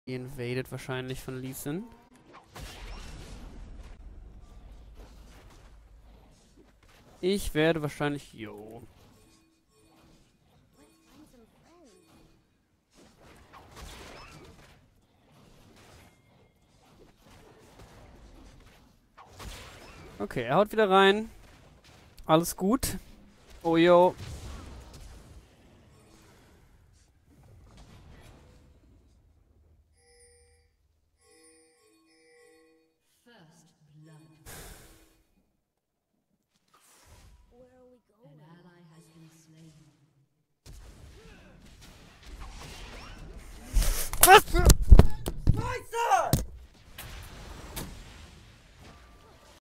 Invaded wahrscheinlich von Lee Sin. Ich werde wahrscheinlich... Yo. Okay, er haut wieder rein. Alles gut. Oh, yo.